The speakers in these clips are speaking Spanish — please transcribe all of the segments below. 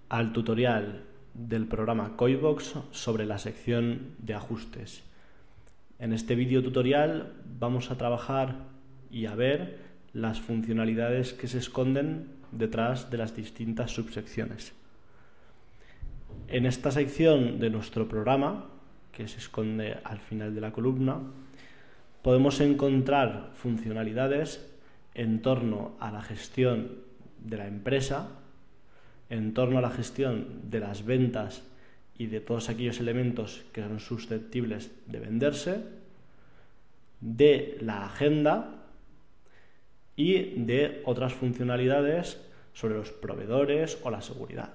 al tutorial del programa Coibox sobre la sección de ajustes. En este vídeo tutorial vamos a trabajar y a ver las funcionalidades que se esconden detrás de las distintas subsecciones. En esta sección de nuestro programa, que se esconde al final de la columna, podemos encontrar funcionalidades en torno a la gestión de la empresa, en torno a la gestión de las ventas y de todos aquellos elementos que son susceptibles de venderse, de la agenda y de otras funcionalidades sobre los proveedores o la seguridad.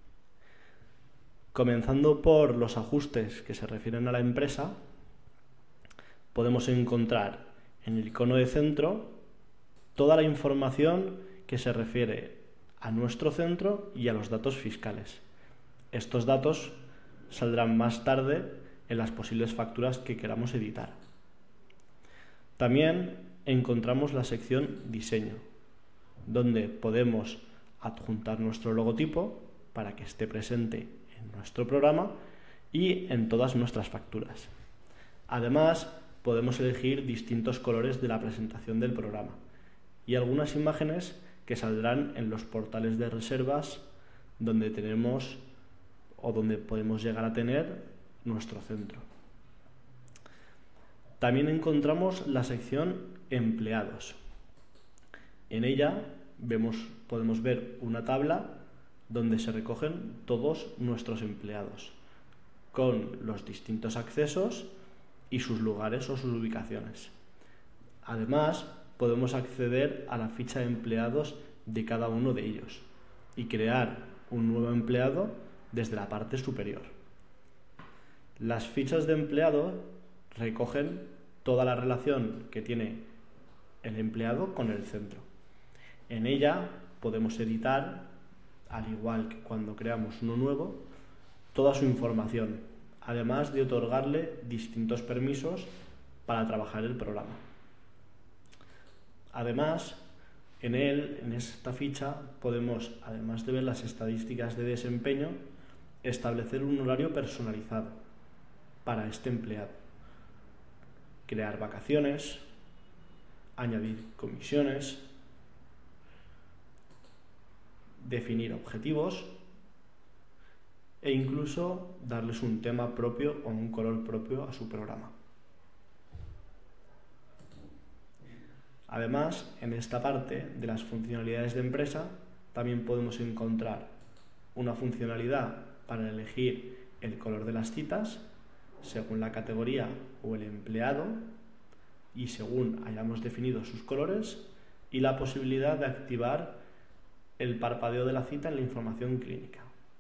Comenzando por los ajustes que se refieren a la empresa, podemos encontrar en el icono de centro toda la información que se refiere a nuestro centro y a los datos fiscales. Estos datos saldrán más tarde en las posibles facturas que queramos editar. También encontramos la sección Diseño, donde podemos adjuntar nuestro logotipo para que esté presente en nuestro programa y en todas nuestras facturas. Además, podemos elegir distintos colores de la presentación del programa y algunas imágenes que saldrán en los portales de reservas donde tenemos o donde podemos llegar a tener nuestro centro. También encontramos la sección Empleados. En ella podemos ver una tabla donde se recogen todos nuestros empleados, con los distintos accesos y sus lugares o sus ubicaciones. Además, podemos acceder a la ficha de empleados de cada uno de ellos y crear un nuevo empleado desde la parte superior. Las fichas de empleado recogen toda la relación que tiene el empleado con el centro. En ella podemos editar, al igual que cuando creamos uno nuevo, toda su información, además de otorgarle distintos permisos para trabajar el programa. Además, en esta ficha, podemos, además de ver las estadísticas de desempeño, establecer un horario personalizado para este empleado, crear vacaciones, añadir comisiones, definir objetivos e incluso darles un tema propio o un color propio a su programa. Además, en esta parte de las funcionalidades de empresa también podemos encontrar una funcionalidad para elegir el color de las citas según la categoría o el empleado y según hayamos definido sus colores, y la posibilidad de activar el parpadeo de la cita en la información clínica.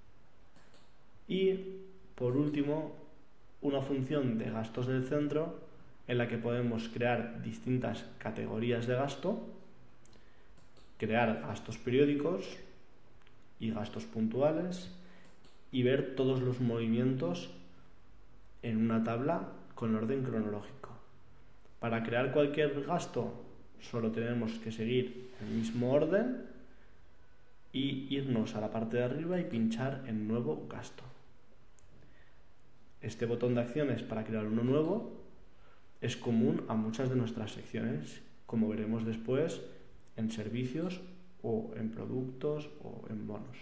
Y, por último, una función de gastos del centro en la que podemos crear distintas categorías de gasto, crear gastos periódicos y gastos puntuales y ver todos los movimientos en una tabla con orden cronológico. Para crear cualquier gasto solo tenemos que seguir el mismo orden y irnos a la parte de arriba y pinchar en Nuevo gasto. Este botón de acciones para crear uno nuevo es común a muchas de nuestras secciones, como veremos después en servicios o en productos o en bonos.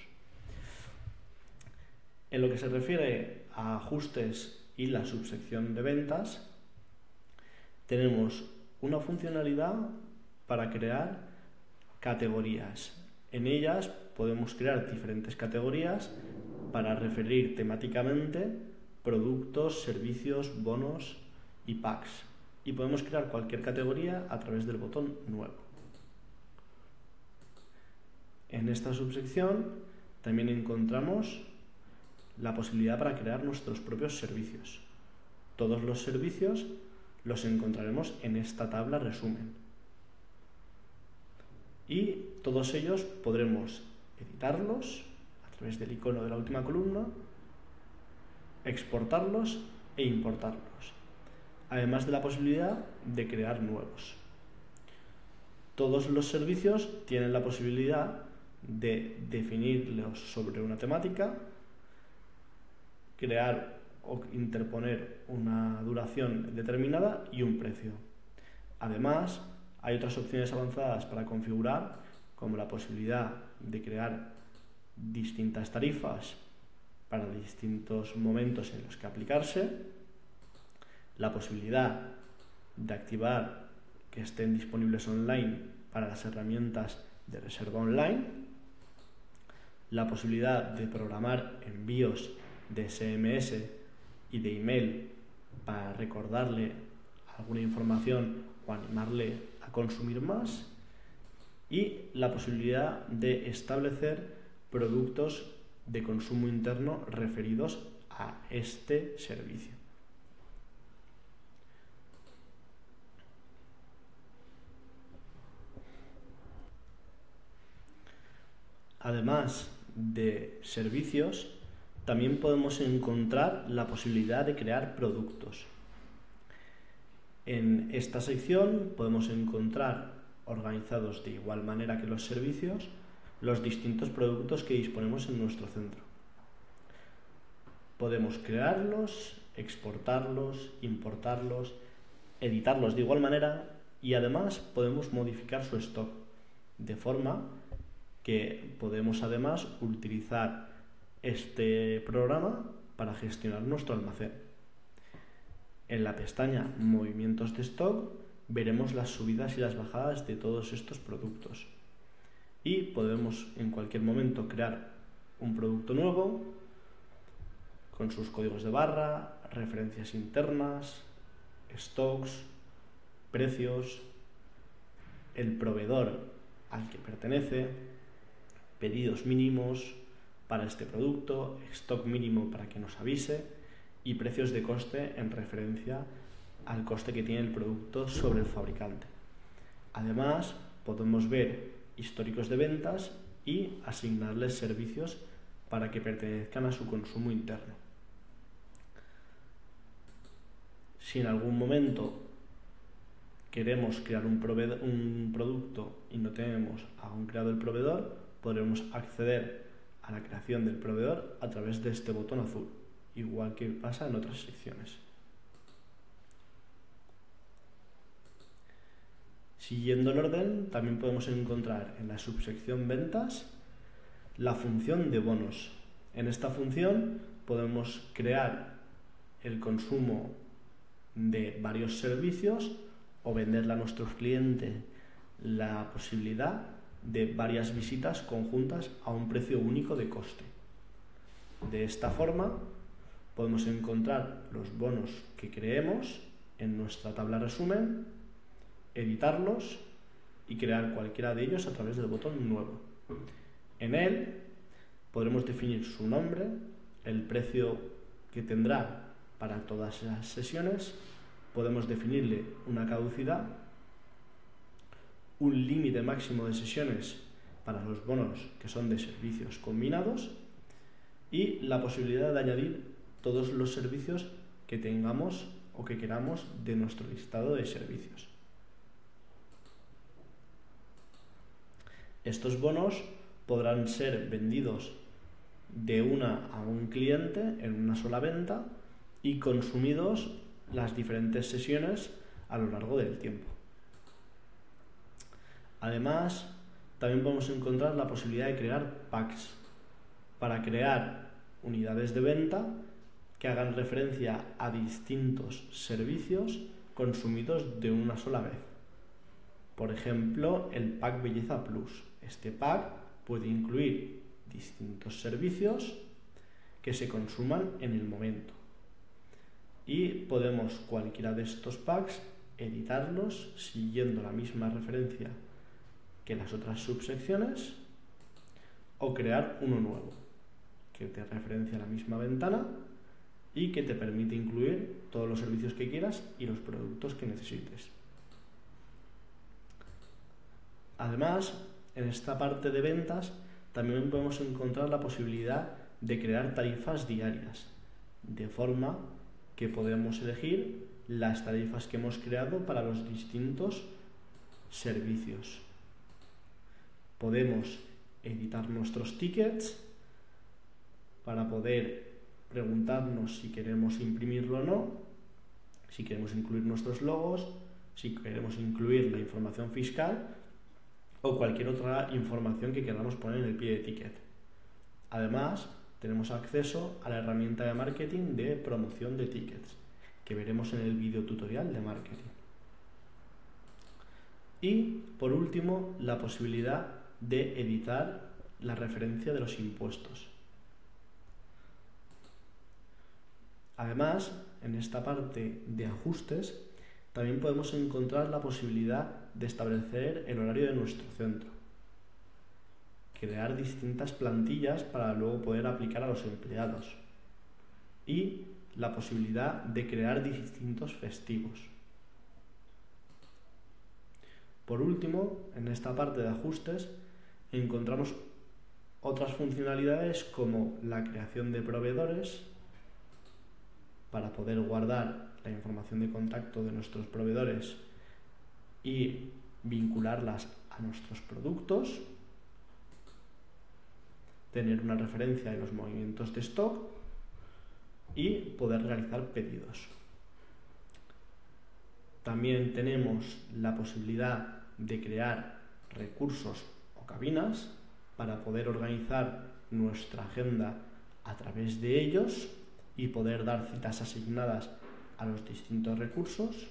En lo que se refiere a ajustes y la subsección de ventas, tenemos una funcionalidad para crear categorías. En ellas podemos crear diferentes categorías para referir temáticamente productos, servicios, bonos y packs, y podemos crear cualquier categoría a través del botón Nuevo. En esta subsección también encontramos la posibilidad para crear nuestros propios servicios. Todos los servicios los encontraremos en esta tabla resumen y todos ellos podremos editarlos a través del icono de la última columna, exportarlos e importarlos, además de la posibilidad de crear nuevos. Todos los servicios tienen la posibilidad de definirlos sobre una temática, crear o interponer una duración determinada y un precio. Además, hay otras opciones avanzadas para configurar, como la posibilidad de crear distintas tarifas para distintos momentos en los que aplicarse, la posibilidad de activar que estén disponibles online para las herramientas de reserva online, la posibilidad de programar envíos de SMS y de email para recordarle alguna información o animarle a consumir más, y la posibilidad de establecer productos de consumo interno referidos a este servicio. Además de servicios, también podemos encontrar la posibilidad de crear productos. En esta sección podemos encontrar, organizados de igual manera que los servicios, los distintos productos que disponemos en nuestro centro. Podemos crearlos, exportarlos, importarlos, editarlos de igual manera y además podemos modificar su stock, de forma que podemos además utilizar este programa para gestionar nuestro almacén. En la pestaña Movimientos de stock veremos las subidas y las bajadas de todos estos productos y podemos en cualquier momento crear un producto nuevo con sus códigos de barra, referencias internas, stocks, precios, el proveedor al que pertenece, pedidos mínimos para este producto, stock mínimo para que nos avise y precios de coste en referencia al coste que tiene el producto sobre el fabricante. Además, podemos ver históricos de ventas y asignarles servicios para que pertenezcan a su consumo interno. Si en algún momento queremos crear un producto y no tenemos aún creado el proveedor, podremos acceder a la creación del proveedor a través de este botón azul, igual que pasa en otras secciones. Siguiendo el orden, también podemos encontrar en la subsección Ventas la función de bonos. En esta función podemos crear el consumo de varios servicios o venderle a nuestros clientes la posibilidad de varias visitas conjuntas a un precio único de coste. De esta forma podemos encontrar los bonos que creemos en nuestra tabla resumen, editarlos y crear cualquiera de ellos a través del botón Nuevo. En él podremos definir su nombre, el precio que tendrá para todas las sesiones, podemos definirle una caducidad, un límite máximo de sesiones para los bonos que son de servicios combinados y la posibilidad de añadir todos los servicios que tengamos o que queramos de nuestro listado de servicios. Estos bonos podrán ser vendidos de una a un cliente en una sola venta y consumidos las diferentes sesiones a lo largo del tiempo. Además, también podemos encontrar la posibilidad de crear packs para crear unidades de venta que hagan referencia a distintos servicios consumidos de una sola vez. Por ejemplo, el pack Belleza Plus. Este pack puede incluir distintos servicios que se consuman en el momento. Y podemos cualquiera de estos packs editarlos siguiendo la misma referencia que las otras subsecciones o crear uno nuevo que te referencia a la misma ventana y que te permite incluir todos los servicios que quieras y los productos que necesites. Además, en esta parte de ventas también podemos encontrar la posibilidad de crear tarifas diarias, de forma que podemos elegir las tarifas que hemos creado para los distintos servicios. Podemos editar nuestros tickets, para poder preguntarnos si queremos imprimirlo o no, si queremos incluir nuestros logos, si queremos incluir la información fiscal o cualquier otra información que queramos poner en el pie de ticket. Además, tenemos acceso a la herramienta de marketing de promoción de tickets, que veremos en el video tutorial de marketing. Y, por último, la posibilidad de editar la referencia de los impuestos. Además, en esta parte de ajustes, también podemos encontrar la posibilidad de establecer el horario de nuestro centro, crear distintas plantillas para luego poder aplicar a los empleados y la posibilidad de crear distintos festivos. Por último, en esta parte de ajustes encontramos otras funcionalidades como la creación de proveedores, para poder guardar la información de contacto de nuestros proveedores y vincularlas a nuestros productos, tener una referencia de los movimientos de stock y poder realizar pedidos. También tenemos la posibilidad de crear recursos o cabinas para poder organizar nuestra agenda a través de ellos y poder dar citas asignadas a los distintos recursos.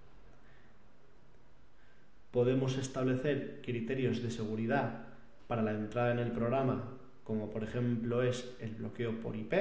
Podemos establecer criterios de seguridad para la entrada en el programa, como por ejemplo es el bloqueo por IP,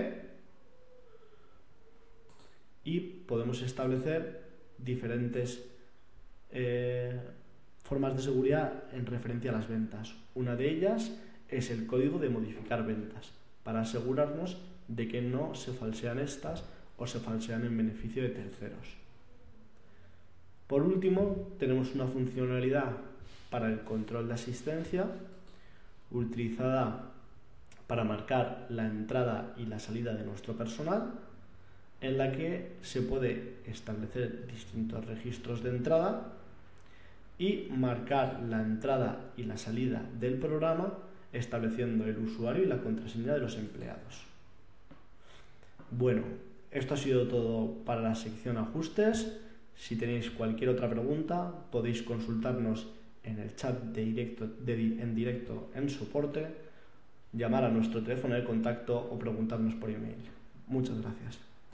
y podemos establecer diferentes formas de seguridad en referencia a las ventas. Una de ellas es el código de modificar ventas, para asegurarnos de que no se falsean estas o se falsean en beneficio de terceros. Por último, tenemos una funcionalidad para el control de asistencia, utilizada para marcar la entrada y la salida de nuestro personal, en la que se puede establecer distintos registros de entrada y marcar la entrada y la salida del programa, estableciendo el usuario y la contraseña de los empleados. Bueno, esto ha sido todo para la sección ajustes. Si tenéis cualquier otra pregunta, podéis consultarnos en el chat en directo en soporte, llamar a nuestro teléfono de contacto o preguntarnos por email. Muchas gracias.